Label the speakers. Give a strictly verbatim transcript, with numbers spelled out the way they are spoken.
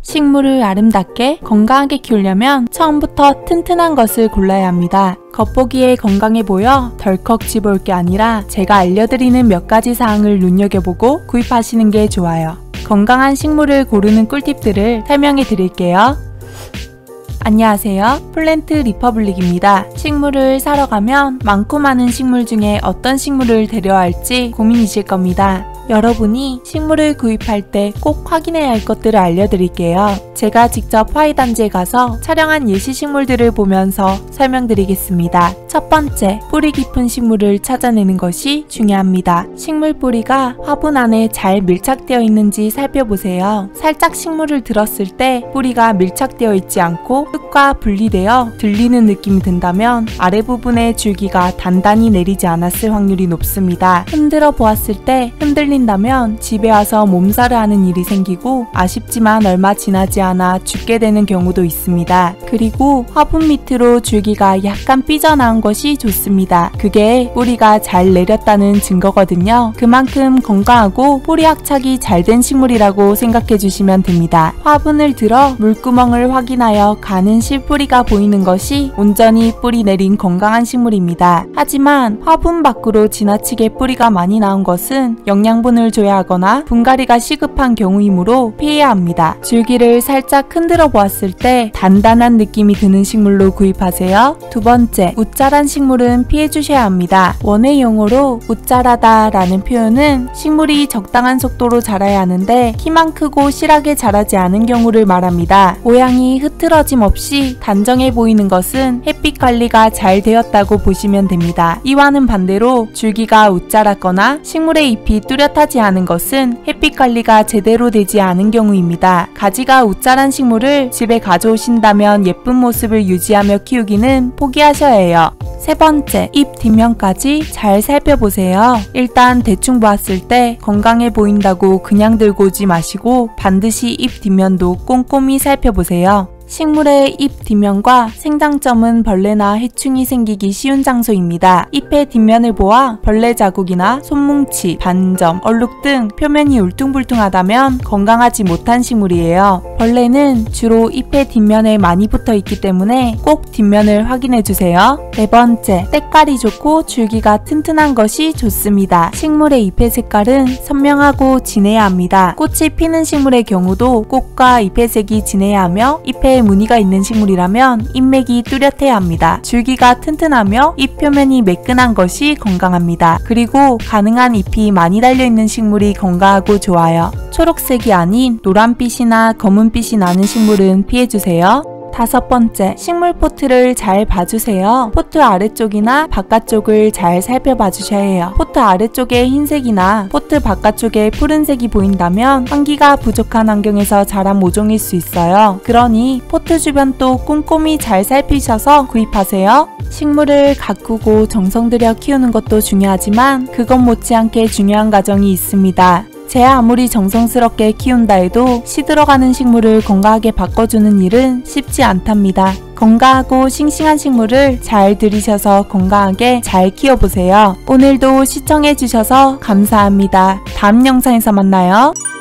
Speaker 1: 식물을 아름답게 건강하게 키우려면 처음부터 튼튼한 것을 골라야 합니다. 겉보기에 건강해 보여 덜컥 집어올 게 아니라 제가 알려드리는 몇 가지 사항을 눈여겨보고 구입하시는 게 좋아요. 건강한 식물을 고르는 꿀팁들을 설명해 드릴게요. 안녕하세요. 플랜트 리퍼블릭입니다. 식물을 사러 가면 많고 많은 식물 중에 어떤 식물을 데려야 할지 고민이실 겁니다. 여러분이 식물을 구입할 때 꼭 확인해야 할 것들을 알려드릴게요. 제가 직접 화훼단지에 가서 촬영한 예시 식물들을 보면서 설명드리겠습니다. 첫 번째, 뿌리 깊은 식물을 찾아내는 것이 중요합니다. 식물 뿌리가 화분 안에 잘 밀착되어 있는지 살펴보세요. 살짝 식물을 들었을 때 뿌리가 밀착되어 있지 않고 흙과 분리되어 들리는 느낌이 든다면 아래 부분의 줄기가 단단히 내리지 않았을 확률이 높습니다. 흔들어 보았을 때 흔들린다면 집에 와서 몸살을 하는 일이 생기고 아쉽지만 얼마 지나지 않아 죽게 되는 경우도 있습니다. 그리고 화분 밑으로 줄기가 약간 삐져나온 것이 좋습니다. 그게 뿌리가 잘 내렸다는 증거거든요. 그만큼 건강하고 뿌리 확착이 잘 된 식물이라고 생각해 주시면 됩니다. 화분을 들어 물구멍을 확인하여 가는 실뿌리가 보이는 것이 온전히 뿌리 내린 건강한 식물입니다. 하지만 화분 밖으로 지나치게 뿌리가 많이 나온 것은 영양분을 줘야 하거나 분갈이가 시급한 경우이므로 피해야 합니다. 줄기를 살짝 흔들어 보았을 때 단단한 느낌이 드는 식물로 구입하세요. 두 번째, 웃자란 식물은 피해 주셔야 합니다. 원예 용어로 웃자라다 라는 표현은 식물이 적당한 속도로 자라야 하는데 키만 크고 실하게 자라지 않은 경우를 말합니다. 모양이 흐트러짐 없이 단정해 보이는 것은 햇빛 관리가 잘 되었다고 보시면 됩니다. 이와는 반대로 줄기가 웃자랐거나 식물의 잎이 뚜렷하지 않은 것은 햇빛 관리가 제대로 되지 않은 경우입니다. 가지가 웃자란 식물을 집에 가져오신다면 예쁜 모습을 유지하며 키우기는 포기하셔야 해요. 세 번째, 잎 뒷면까지 잘 살펴보세요. 일단 대충 보았을 때 건강해 보인다고 그냥 들고 오지 마시고 반드시 잎 뒷면도 꼼꼼히 살펴보세요. 식물의 잎 뒷면과 생장점은 벌레나 해충이 생기기 쉬운 장소입니다. 잎의 뒷면을 보아 벌레 자국이나 손뭉치, 반점, 얼룩 등 표면이 울퉁불퉁하다면 건강하지 못한 식물이에요. 벌레는 주로 잎의 뒷면에 많이 붙어 있기 때문에 꼭 뒷면을 확인해 주세요. 네 번째, 때깔이 좋고 줄기가 튼튼한 것이 좋습니다. 식물의 잎의 색깔은 선명하고 진해야 합니다. 꽃이 피는 식물의 경우도 꽃과 잎의 색이 진해야 하며 잎에 무늬가 있는 식물이라면 잎맥이 뚜렷해야 합니다. 줄기가 튼튼하며 잎 표면이 매끈한 것이 건강합니다. 그리고 가능한 잎이 많이 달려있는 식물이 건강하고 좋아요. 초록색이 아닌 노란빛이나 검은빛이 나는 식물은 피해주세요. 다섯 번째, 식물 포트를 잘 봐주세요. 포트 아래쪽이나 바깥쪽을 잘 살펴봐 주셔야 해요. 포트 아래쪽에 흰색이나 포트 바깥쪽에 푸른색이 보인다면 환기가 부족한 환경에서 자란 모종일 수 있어요. 그러니 포트 주변도 꼼꼼히 잘 살피셔서 구입하세요. 식물을 가꾸고 정성 들여 키우는 것도 중요하지만 그것 못지않게 중요한 과정이 있습니다. 제가 아무리 정성스럽게 키운다 해도 시들어가는 식물을 건강하게 바꿔주는 일은 쉽지 않답니다. 건강하고 싱싱한 식물을 잘 들이셔서 건강하게 잘 키워보세요. 오늘도 시청해주셔서 감사합니다. 다음 영상에서 만나요.